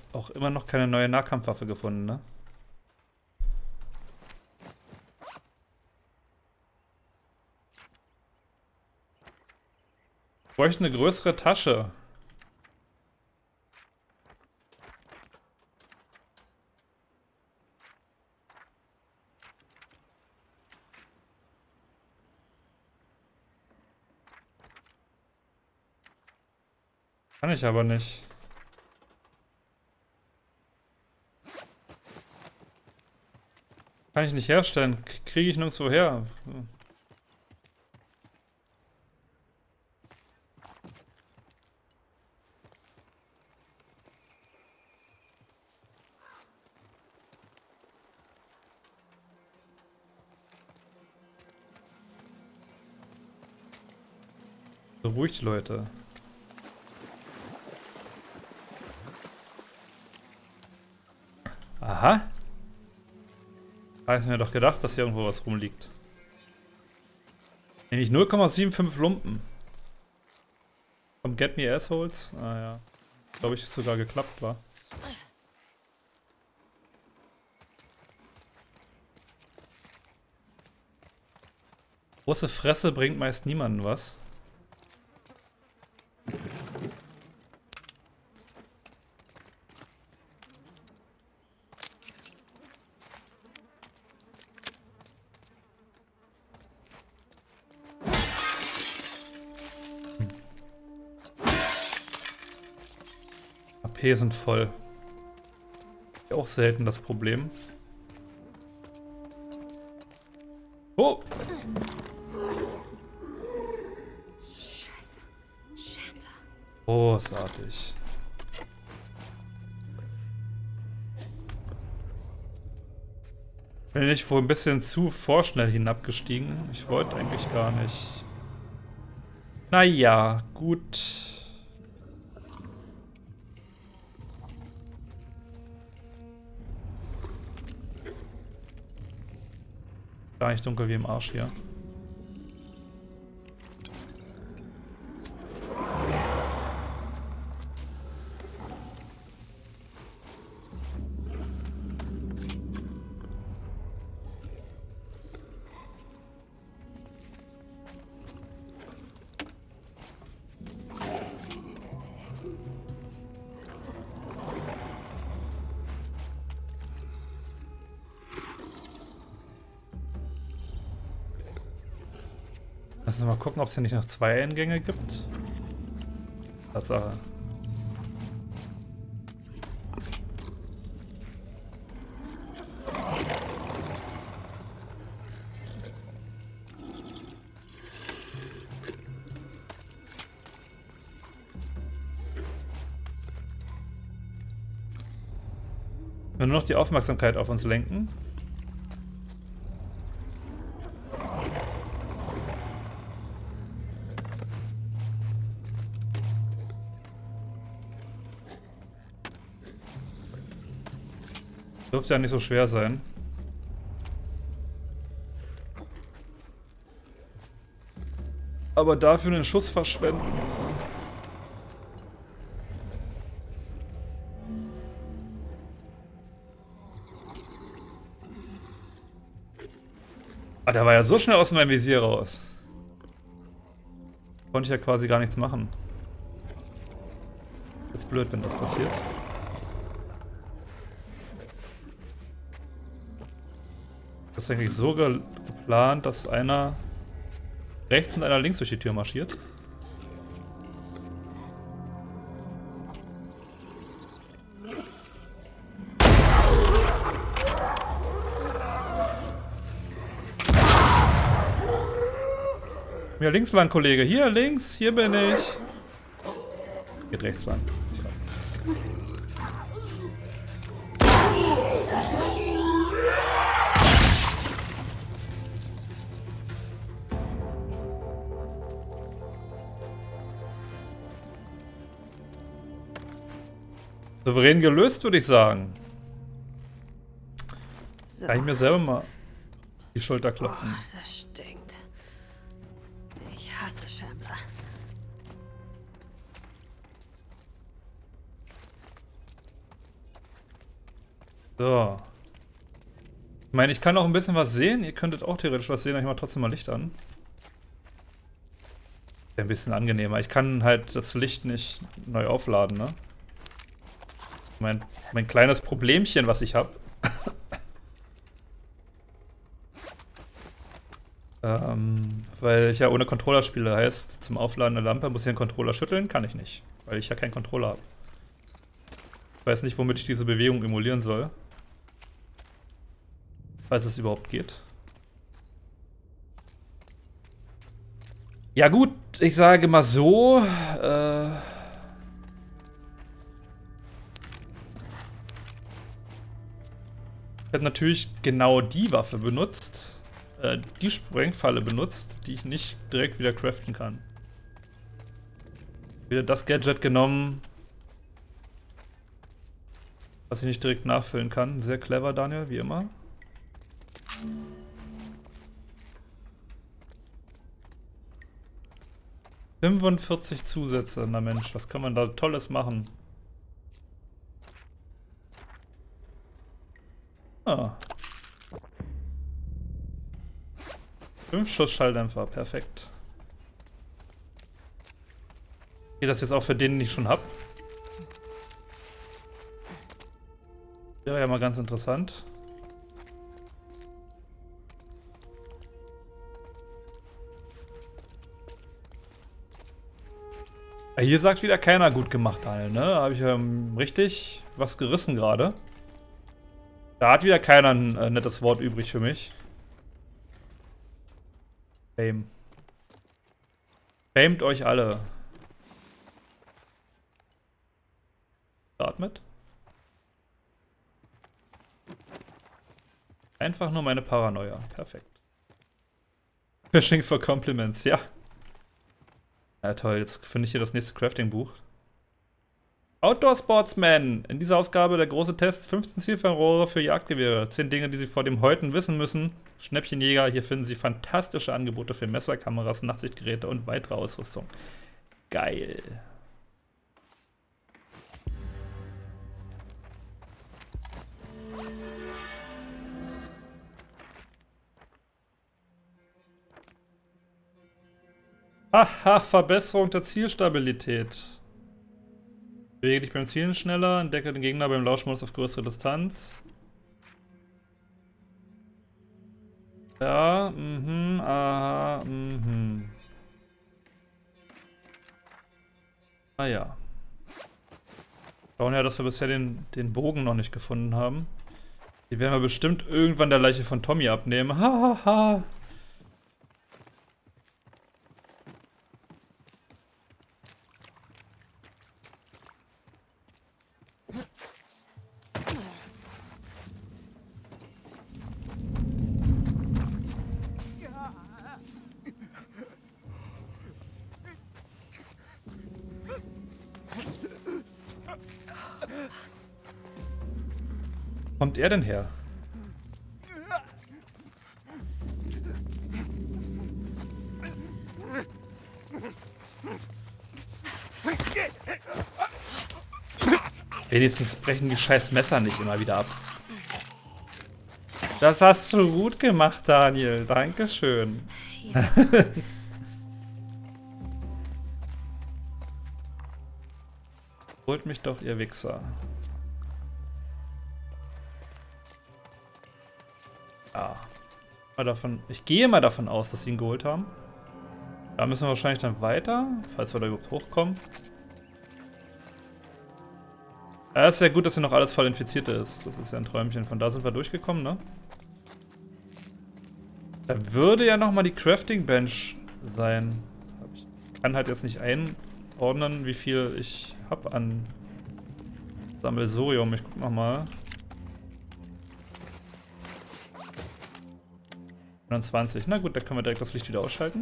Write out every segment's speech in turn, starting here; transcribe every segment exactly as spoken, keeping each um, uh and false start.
Auch immer noch keine neue Nahkampfwaffe gefunden, ne? Ich bräuchte eine größere Tasche. Kann ich aber nicht. Kann ich nicht herstellen. Kriege ich nirgendwo her. Beruhigt, Leute. Aha. Habe ich mir doch gedacht, dass hier irgendwo was rumliegt. Nämlich null Komma fünfundsiebzig Lumpen. Vom Get Me Assholes? Ah ja. Glaube ich, sogar geklappt war. Große Fresse bringt meist niemanden was. A P sind voll. Auch selten das Problem. Oh! Scheiße. Shambler. Großartig. Bin ich wohl ein bisschen zu vorschnell hinabgestiegen. Ich wollte eigentlich gar nicht. Naja, gut. Gar nicht dunkel wie im Arsch hier. Lass uns mal gucken, ob es hier nicht noch zwei Eingänge gibt. Tatsache. Wir nur noch die Aufmerksamkeit auf uns lenken. Dürfte ja nicht so schwer sein. Aber dafür einen Schuss verschwenden. Ah, der war ja so schnell aus meinem Visier raus. Konnte ich ja quasi gar nichts machen. Ist blöd, wenn das passiert. Das ist eigentlich so ge geplant, dass einer rechts und einer links durch die Tür marschiert. Ja, links lang, Kollege. Hier, links. Hier bin ich. Geht rechts lang. Souverän gelöst, würde ich sagen. So. Kann ich mir selber mal die Schulter klopfen. Oh, das stinkt. Ich hasse Shambler. So. Ich meine, ich kann auch ein bisschen was sehen. Ihr könntet auch theoretisch was sehen, aber ich mache trotzdem mal Licht an. Wäre ein bisschen angenehmer. Ich kann halt das Licht nicht neu aufladen, ne? Mein, mein kleines Problemchen, was ich habe. ähm, weil ich ja ohne Controller spiele, heißt, zum Aufladen der Lampe muss ich den Controller schütteln. Kann ich nicht, weil ich ja keinen Controller habe. Ich weiß nicht, womit ich diese Bewegung emulieren soll. Falls es überhaupt geht. Ja gut, ich sage mal so. Äh ich habe natürlich genau die Waffe benutzt. Äh, die Sprengfalle benutzt, die ich nicht direkt wieder craften kann. Wieder das Gadget genommen, was ich nicht direkt nachfüllen kann. Sehr clever, Daniel, wie immer. fünfundvierzig Zusätze, na Mensch, was kann man da Tolles machen? Ah. Fünf Schuss Schalldämpfer, perfekt. Geht das jetzt auch für den, den ich schon hab? Wäre ja mal ganz interessant. Hier sagt wieder keiner gut gemacht, Daniel, ne? Da habe ich ähm, richtig was gerissen gerade. Da hat wieder keiner ein äh, nettes Wort übrig für mich. Fame. Famet euch alle. Start mit. Einfach nur meine Paranoia. Perfekt. Fishing for Compliments, ja. Ja toll, jetzt finde ich hier das nächste Crafting-Buch. Outdoor Sportsman. In dieser Ausgabe der große Test. fünfzehn Zielfernrohre für Jagdgewehre. zehn Dinge, die Sie vor dem Häuten wissen müssen. Schnäppchenjäger. Hier finden Sie fantastische Angebote für Messer, Kameras, Nachtsichtgeräte und weitere Ausrüstung. Geil. Haha, Verbesserung der Zielstabilität. Bewege dich beim Zielen schneller, entdecke den Gegner beim Lauschmodus auf größere Distanz. Ja, mhm, aha, mhm. Ah ja. Schauen ja, dass wir bisher den, den Bogen noch nicht gefunden haben. Die werden wir bestimmt irgendwann der Leiche von Tommy abnehmen. Hahaha. Ha, ha. Kommt er denn her? Wenigstens brechen die scheiß Messer nicht immer wieder ab. Das hast du gut gemacht, Daniel. Dankeschön. Ja. Holt mich doch, ihr Wichser. Ja. Mal davon, ich gehe mal davon aus, dass sie ihn geholt haben. Da müssen wir wahrscheinlich dann weiter, falls wir da überhaupt hochkommen. Ja, ist ja gut, dass hier noch alles voll infiziert ist. Das ist ja ein Träumchen. Von da sind wir durchgekommen, ne? Da würde ja nochmal die Crafting Bench sein. Ich kann halt jetzt nicht einordnen, wie viel ich habe an Sammelsurium. Ich guck nochmal. neunundzwanzig. Na gut, da können wir direkt das Licht wieder ausschalten.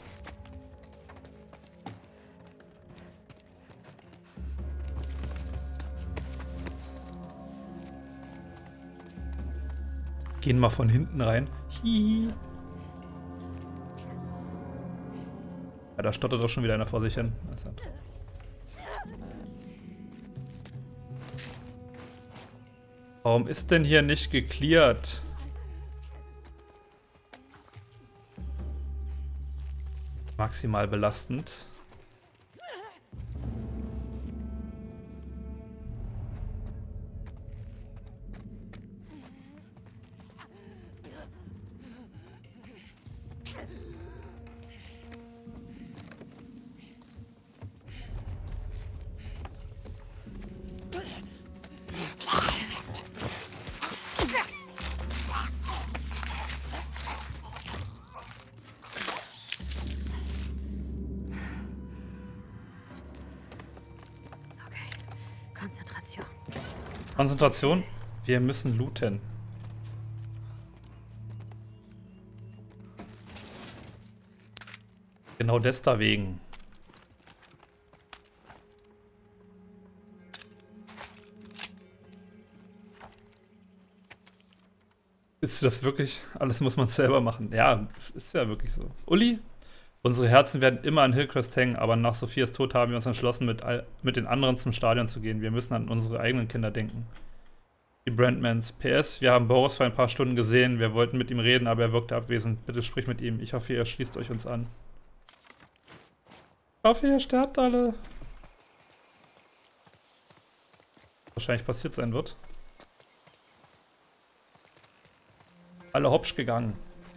Gehen mal von hinten rein. Hihi. Ja, da stottert doch schon wieder einer vor sich hin. Warum ist denn hier nicht gecleart? Maximal belastend. Konzentration. Konzentration. Wir müssen looten. Genau deswegen. Ist das wirklich? Alles muss man selber machen. Ja, ist ja wirklich so. Uli? Unsere Herzen werden immer an Hillcrest hängen, aber nach Sophias Tod haben wir uns entschlossen, mit, all, mit den anderen zum Stadion zu gehen. Wir müssen an unsere eigenen Kinder denken. Die Brandmans. P S, wir haben Boris vor ein paar Stunden gesehen. Wir wollten mit ihm reden, aber er wirkte abwesend. Bitte sprich mit ihm. Ich hoffe, ihr schließt euch uns an. Ich hoffe, ihr sterbt alle. Wahrscheinlich passiert sein wird. Alle hopsch gegangen.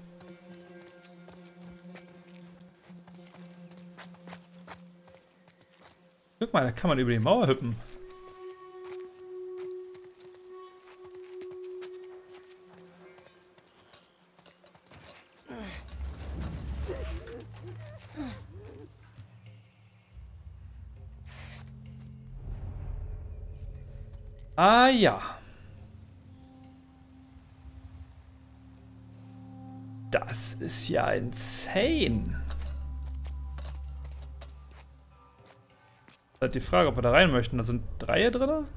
Guck mal, da kann man über die Mauer hüppen. Ah ja. Das ist ja insane. Die Frage, ob wir da rein möchten. Da sind drei hier drin.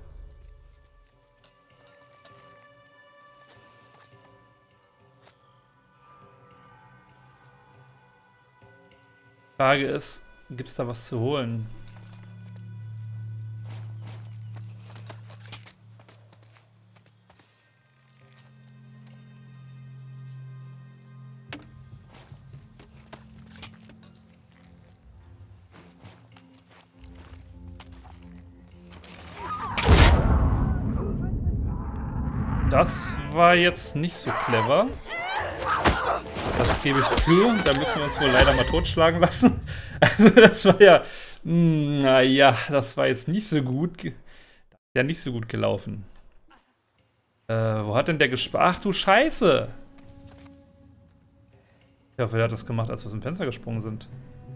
Frage ist, gibt es da was zu holen? Das war jetzt nicht so clever. Das gebe ich zu. Da müssen wir uns wohl leider mal totschlagen lassen. Also das war ja... Naja, das war jetzt nicht so gut. Ja, nicht so gut gelaufen. Äh, wo hat denn der gespart? Ach du Scheiße! Ich hoffe, der hat das gemacht, als wir aus dem Fenster gesprungen sind.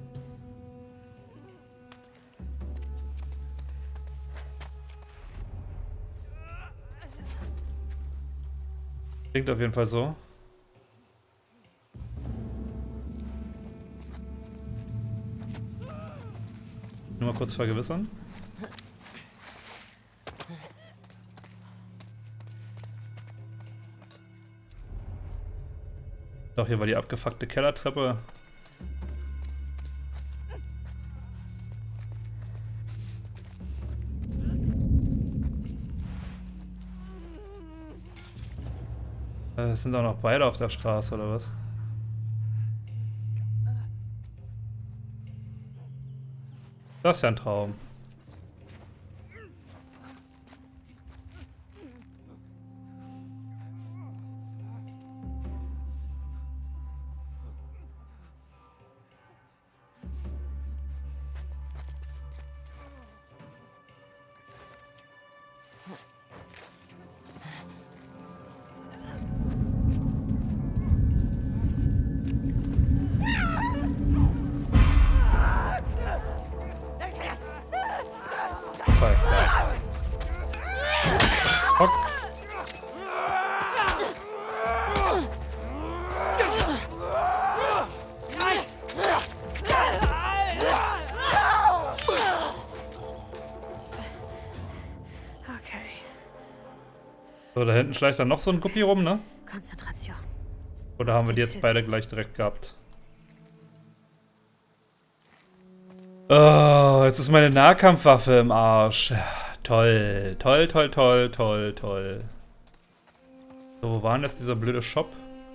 Klingt auf jeden Fall so. Nur mal kurz vergewissern. Doch, hier war die abgefuckte Kellertreppe. Es sind auch noch beide auf der Straße, oder was? Das ist ja ein Traum. So, da hinten schleicht dann noch so ein Guppi rum, ne? Konzentration. Oder haben wir die jetzt beide gleich direkt gehabt? Oh, jetzt ist meine Nahkampfwaffe im Arsch. Toll, toll, toll, toll, toll, toll. So, wo war denn jetzt dieser blöde Shop?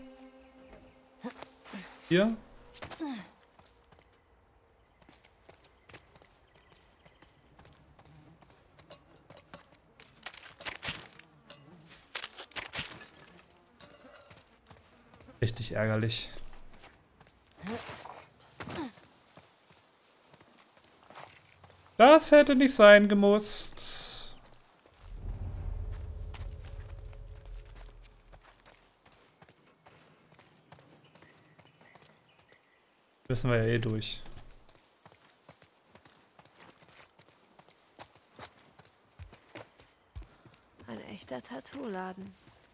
Hier? Richtig ärgerlich. Das hätte nicht sein gemusst. Wissen wir ja eh durch. Ein echter Tattoo-Laden.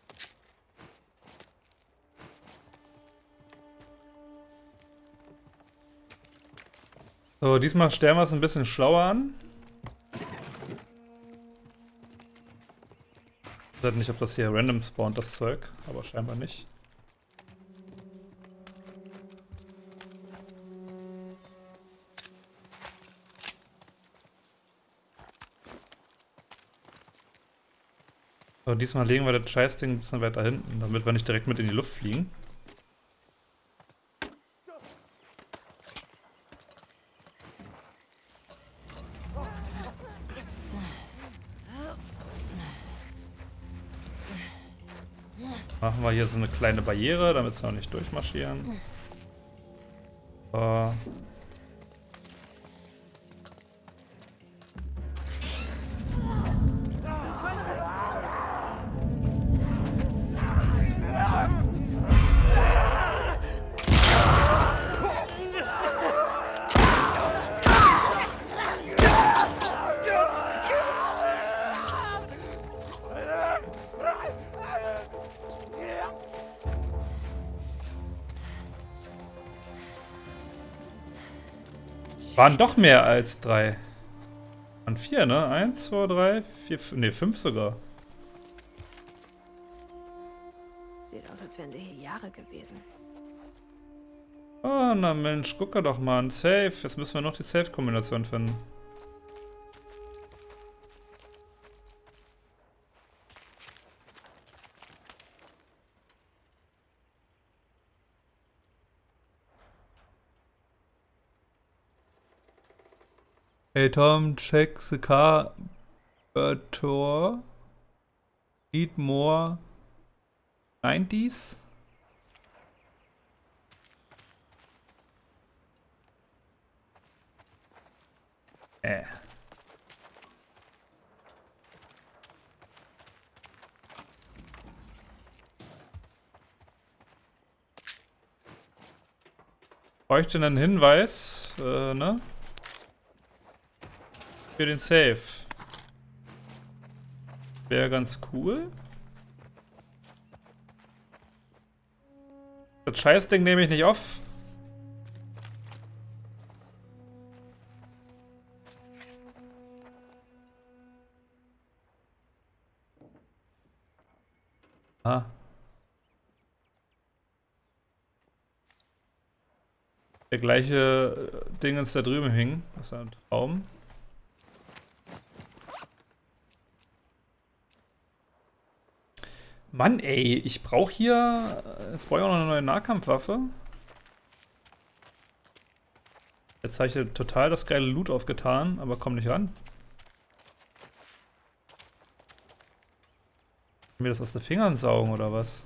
So, diesmal stellen wir es ein bisschen schlauer an. Ich weiß nicht, ob das hier random spawnt, das Zeug, aber scheinbar nicht. So, diesmal legen wir das Scheißding ein bisschen weiter hinten, damit wir nicht direkt mit in die Luft fliegen. Machen wir hier so eine kleine Barriere, damit sie auch nicht durchmarschieren. So. Waren doch mehr als drei. Waren vier, ne? Eins, zwei, drei, vier, fünf, ne, fünf sogar. Sieht aus, als wären sie hier Jahre gewesen. Oh, na Mensch, guck doch mal, ein Safe. Jetzt müssen wir noch die Safe-Kombination finden. Hey Tom, check the car tour. Need more nineties? Äh. Bräuchte einen Hinweis, äh, ne? Für den Safe. Wäre ganz cool. Das Scheißding nehme ich nicht auf. Ah. Der gleiche Dingens da drüben hing. Das ist ein Traum. Mann, ey, ich brauche hier... Jetzt brauche ich auch noch eine neue Nahkampfwaffe. Jetzt habe ich hier total das geile Loot aufgetan, aber komm nicht ran. Mir das aus den Fingern saugen oder was?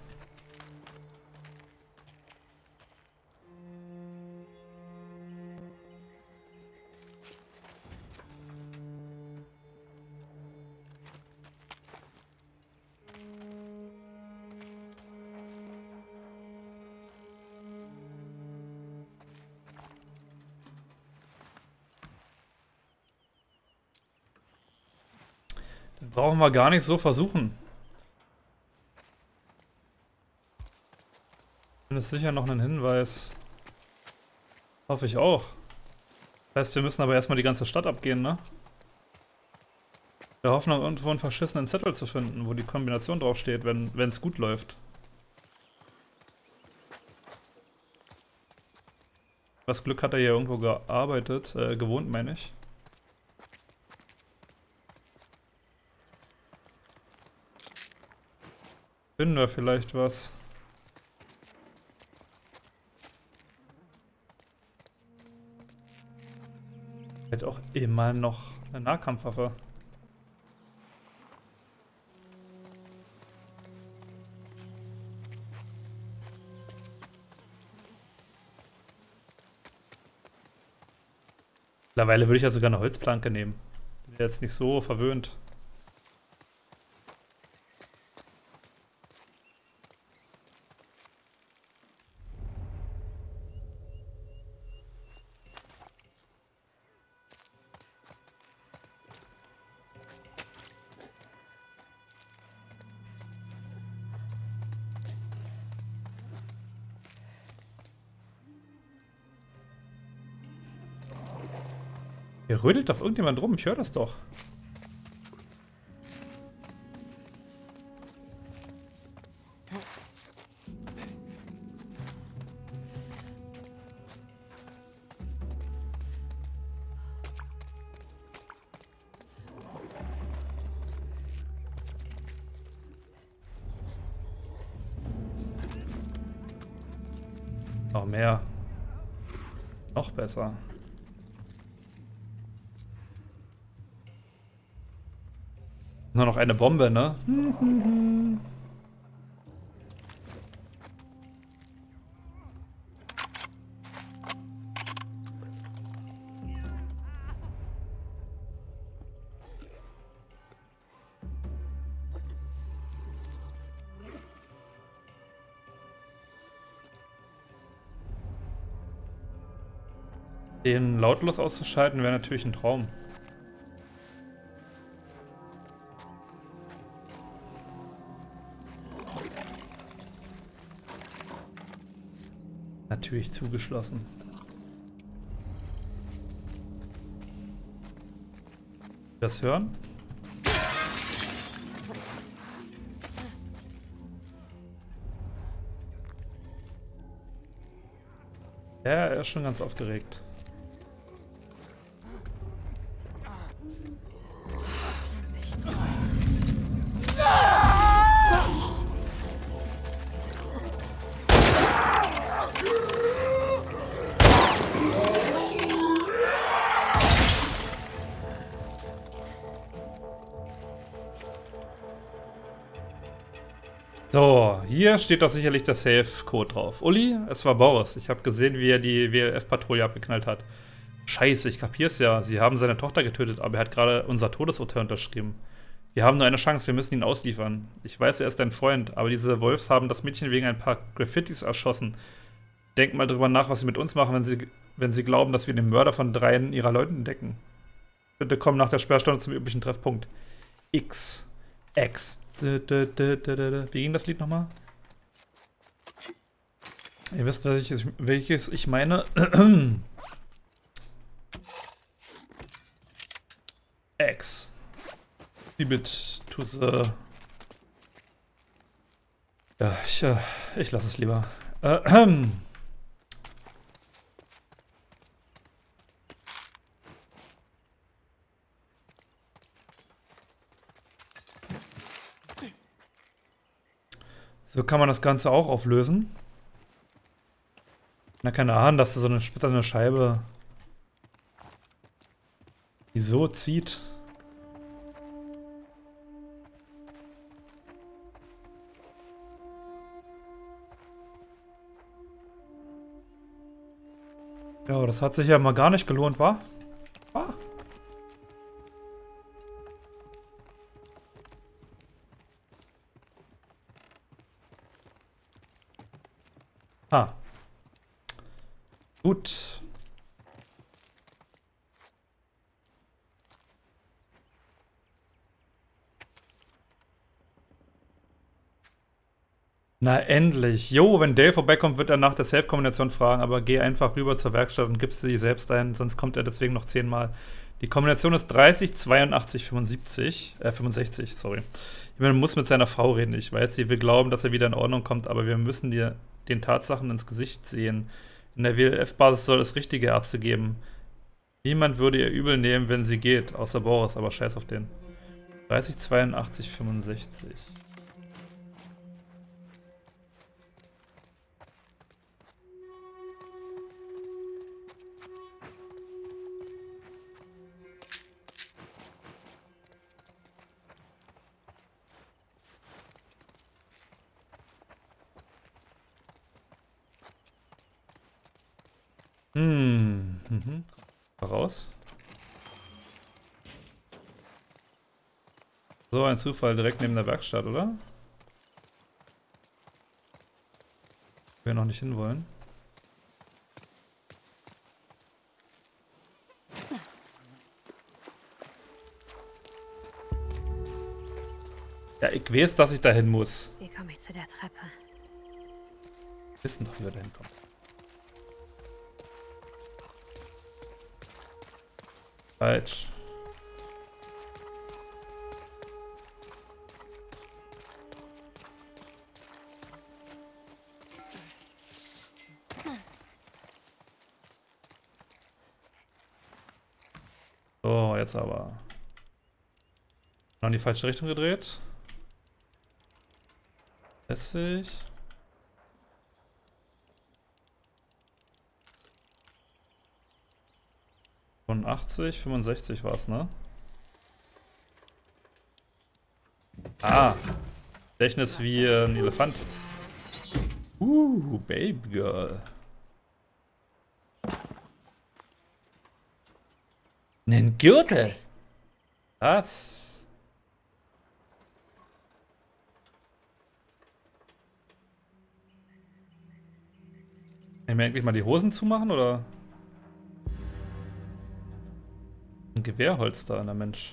Den brauchen wir gar nicht so versuchen. Das ist sicher noch ein Hinweis. Hoffe ich auch. Das heißt, wir müssen aber erstmal die ganze Stadt abgehen, ne? Wir hoffen noch irgendwo einen verschissenen Zettel zu finden, wo die Kombination draufsteht, wenn es gut läuft. Was Glück hat er hier irgendwo gearbeitet, äh, gewohnt meine ich. Finden wir vielleicht was. Hätte auch immer noch eine Nahkampfwaffe. Mittlerweile würde ich ja sogar eine Holzplanke nehmen. Bin jetzt nicht so verwöhnt. Hier rödelt doch irgendjemand rum, ich höre das doch. Noch mehr. Noch besser. Nur noch eine Bombe, ne? Den lautlos auszuschalten wäre natürlich ein Traum. Natürlich zugeschlossen. Das hören? Ja, er ist schon ganz aufgeregt. So, hier steht doch sicherlich der Safe-Code drauf. Uli, es war Boris. Ich habe gesehen, wie er die W L F-Patrouille abgeknallt hat. Scheiße, ich kapier's ja. Sie haben seine Tochter getötet, aber er hat gerade unser Todesurteil unterschrieben. Wir haben nur eine Chance, wir müssen ihn ausliefern. Ich weiß, er ist dein Freund, aber diese Wolfs haben das Mädchen wegen ein paar Graffitis erschossen. Denk mal drüber nach, was sie mit uns machen, wenn sie, wenn sie glauben, dass wir den Mörder von dreien ihrer Leuten entdecken. Bitte komm nach der Sperrstunde zum üblichen Treffpunkt. X. X. Wie ging das Lied nochmal? Ihr wisst, welches, welches ich meine. X. Bit to the... Ja, ich, äh, ich lasse es lieber. Äh, ähm. So kann man das Ganze auch auflösen. Na, keine Ahnung, dass so eine splitternde Scheibe die so zieht. Ja, das hat sich ja mal gar nicht gelohnt, wa? Ah. Ah. Gut. Na endlich. Jo, wenn Dale vorbeikommt, wird er nach der Safe-Kombination fragen, aber geh einfach rüber zur Werkstatt und gibst sie selbst ein, sonst kommt er deswegen noch zehnmal. Die Kombination ist dreißig, zweiundachtzig, fünfundsiebzig, äh, fünfundsechzig, sorry. Man muss mit seiner Frau reden. Ich weiß, sie will glauben, dass er wieder in Ordnung kommt, aber wir müssen dir den Tatsachen ins Gesicht sehen. In der W L F-Basis soll es richtige Ärzte geben. Niemand würde ihr übel nehmen, wenn sie geht, außer Boris, aber scheiß auf den. dreißig, zweiundachtzig, fünfundsechzig. Hm. Mhm. Raus. So ein Zufall direkt neben der Werkstatt, oder? Wir noch nicht hinwollen. Ja, ich weiß, dass ich dahin muss. Wie komme ich zu der Treppe? Wir wissen doch, wie wir dahin kommen. Falsch. So, jetzt aber. Noch in die falsche Richtung gedreht. Lässig. fünfundachtzig, fünfundsechzig war es, ne? Ah. Gedächtnis wie äh, ein Elefant. Uh, Baby Girl. Nen Gürtel. Was? Kann ich mir endlich mal die Hosen zumachen, oder? Ein Gewehrholster, na Mensch.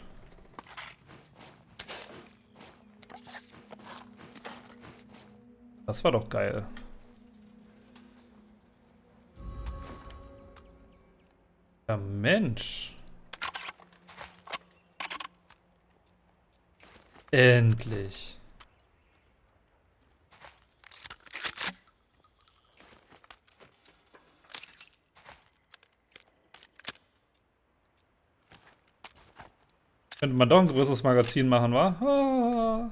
Das war doch geil. Ja, Mensch. Endlich. Könnte man doch ein größeres Magazin machen, wa? Ah.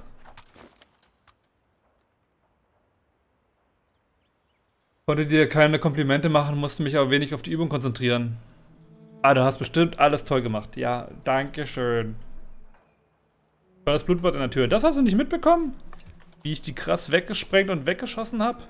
Konnte dir keine Komplimente machen, musste mich aber wenig auf die Übung konzentrieren. Ah, du hast bestimmt alles toll gemacht. Ja, danke schön. War das Blutbad in der Tür. Das hast du nicht mitbekommen? Wie ich die krass weggesprengt und weggeschossen habe?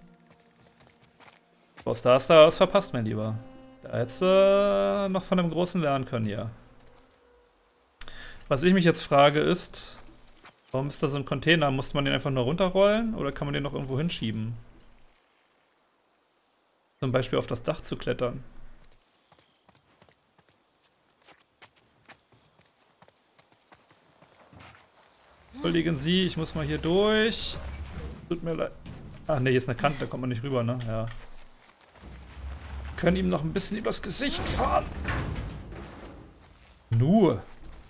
Was da hast du was verpasst, mein Lieber. Da hättest du äh, noch von dem Großen lernen können hier. Was ich mich jetzt frage ist, warum ist da so ein Container? Musste man den einfach nur runterrollen oder kann man den noch irgendwo hinschieben? Zum Beispiel auf das Dach zu klettern. Entschuldigen Sie, ich muss mal hier durch. Tut mir leid. Ach ne, hier ist eine Kante, da kommt man nicht rüber, ne? Ja. Wir können ihm noch ein bisschen übers Gesicht fahren. Nur.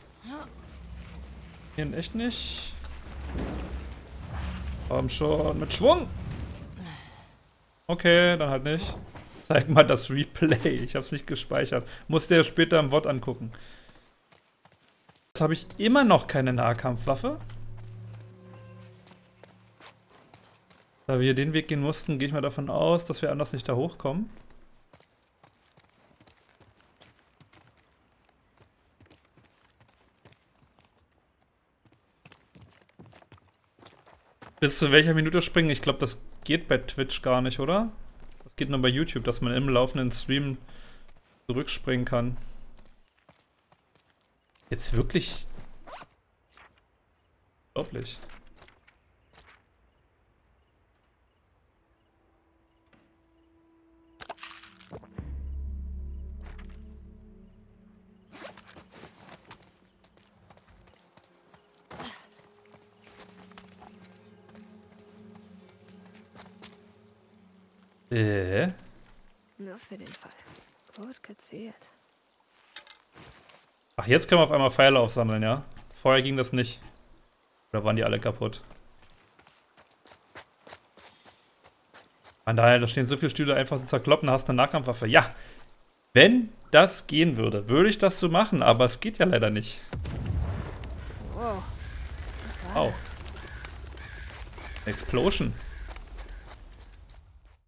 Hier echt nicht. Komm schon, mit Schwung. Okay, dann halt nicht. Zeig mal das Replay. Ich hab's nicht gespeichert. Musste ja später im V O D angucken. Jetzt habe ich immer noch keine Nahkampfwaffe. Da wir den Weg gehen mussten, gehe ich mal davon aus, dass wir anders nicht da hochkommen. Bis zu welcher Minute springen? Ich glaube, das geht bei Twitch gar nicht, oder? Das geht nur bei YouTube, dass man im laufenden Stream zurückspringen kann. Jetzt wirklich... Unglaublich. Äh. Nur für den Fall. Gut gezielt. Ach, jetzt können wir auf einmal Pfeile aufsammeln, ja? Vorher ging das nicht. Oder waren die alle kaputt? Von daher, da stehen so viele Stühle einfach zu zerkloppen, da hast du eine Nahkampfwaffe. Ja, wenn das gehen würde, würde ich das so machen, aber es geht ja leider nicht. Wow. Was war Wow. Explosion.